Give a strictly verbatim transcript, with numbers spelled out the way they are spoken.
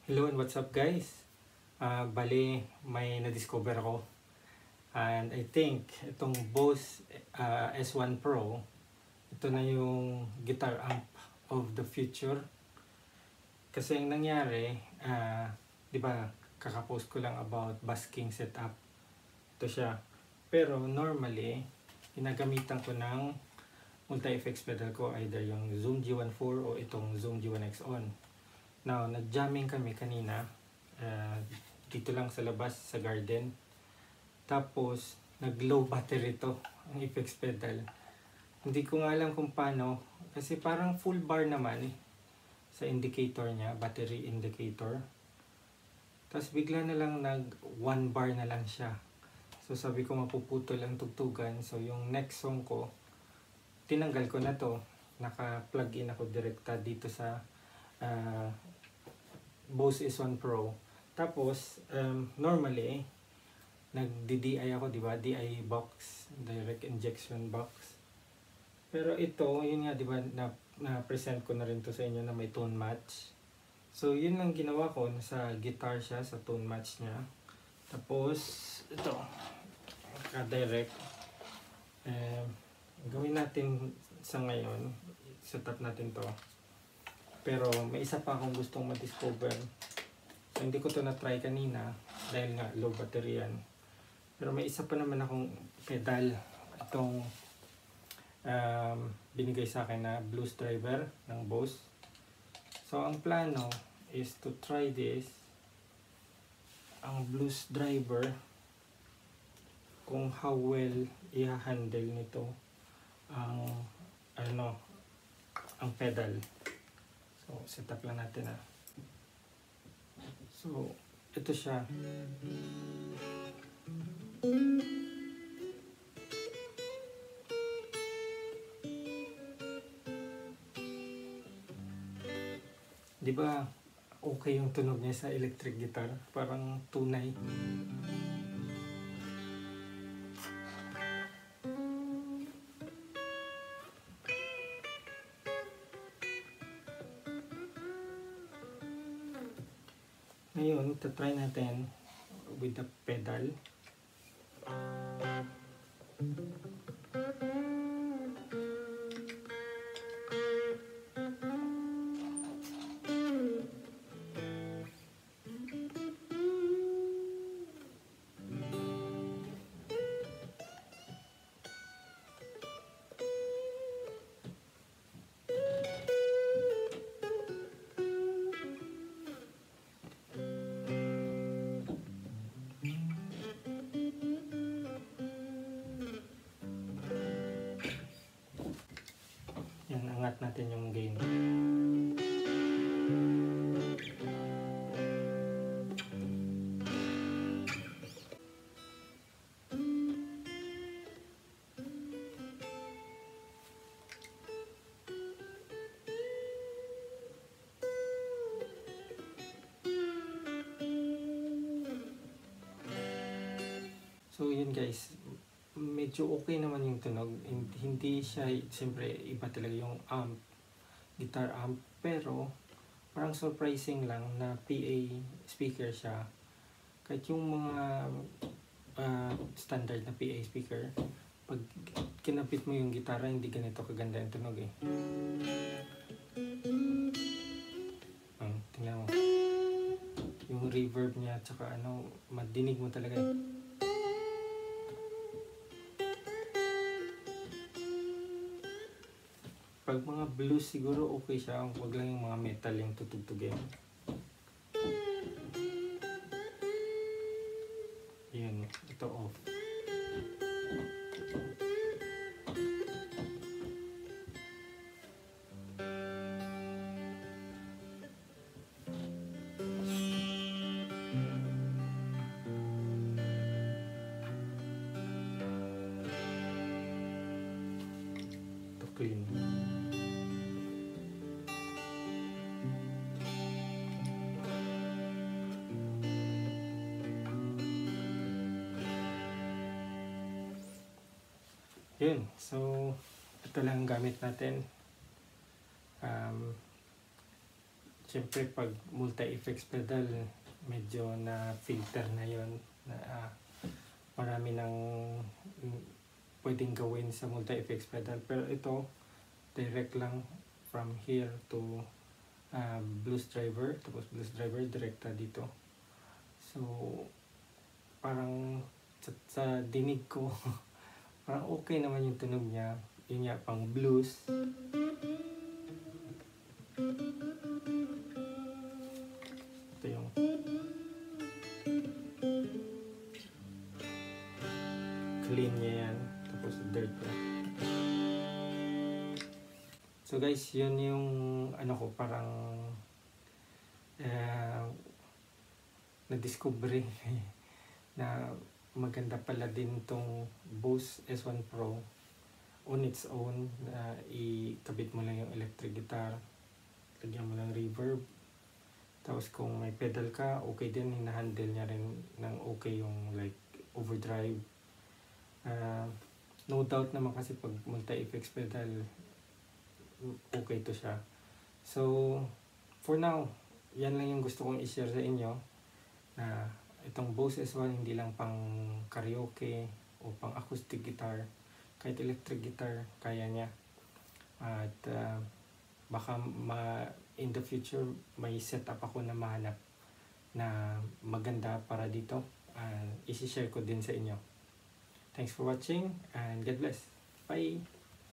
Hello and what's up guys? Uh, bali, may na-discover ako. And I think itong Bose uh, S one Pro, ito na yung guitar amp of the future. Kasi ang nangyari, uh, di ba, kakapost ko lang about busking setup. Ito siya. Pero normally, ginagamitan ko ng multi-effects pedal ko, either yung Zoom G one four o itong Zoom G one X on. Now, nag-jamming kami kanina uh, dito lang sa labas, sa garden. Tapos, nag-low battery to, ang effects pedal. Hindi ko nga alam kung paano, kasi parang full bar naman eh, sa indicator niya, battery indicator. Tapos bigla na lang nag one bar na lang siya. So sabi ko mapuputol ang tugtugan. So yung next song ko, tinanggal ko na to. Naka-plug in ako direkta dito sa uh, Bose S one Pro. Tapos um, normally nag-D I ako, di ba? D I box, direct injection box. Pero ito, yun nga, di ba, na, na-present ko na rin to sa inyo na may tone match. So yun lang ginawa ko, sa guitar siya, sa tone match niya. Tapos ito, ka-direct. Um, gawin natin sa ngayon, set up natin to. Pero may isa pa akong gustong ma-discover. So hindi ko to na-try kanina dahil nga low battery yan. Pero may isa pa naman akong pedal. Itong um, binigay sa akin na blues driver ng Bose. So ang plano is to try this. Ang blues driver, kung how well i-handle nito ang ano ang pedal. So set up lang natin ah. So ito siya. Di ba okay yung tunog niya sa electric guitar? Parang tunay. Ngayon, try natin with the pedal. Yan, angat natin yung gain. So yun guys, medyo okay naman yung tunog. Hindi siya, siyempre iba talaga yung amp, guitar amp, pero parang surprising lang na P A speaker siya. Kahit yung mga uh, standard na P A speaker, pag kinapit mo yung gitara, hindi ganito kaganda yung tunog eh. Hmm, tingnan mo. Yung reverb niya, tsaka ano, madinig mo talaga eh. Pag mga blues siguro okay siya, huwag lang yung mga metal yung tutugtugin. Yun, ito off. Ito clean. Yun, so ito lang gamit natin. Um, syempre pag multi-effects pedal, medyo na filter na yon na uh, marami ng mm, pwedeng gawin sa multi-effects pedal. Pero ito, direct lang from here to uh, blues driver, tapos blues driver direkta dito. So parang sa, sa dinig ko parang okay naman yung tunog niya. Yun nga, pang blues. Ito yung clean niya yan, tapos dirt niya. So guys, yun yung ano ko, parang uh, na-discovery na maganda pala din tong Bose S one Pro on its own. Uh, ikabit mo lang yung electric guitar, lagyan mo lang reverb, tapos kung may pedal ka, okay din, hinahandle niya rin ng okay yung like overdrive. Uh, no doubt naman kasi pag multi-effects pedal, okay to siya. So for now, yan lang yung gusto kong i-share sa inyo, na itong Bose S one hindi lang pang karaoke o pang acoustic guitar, kahit electric guitar kaya niya. At uh, baka ma, in the future may setup ako na mahanap na maganda para dito, uh, isi-share ko din sa inyo. Thanks for watching and God bless. Bye!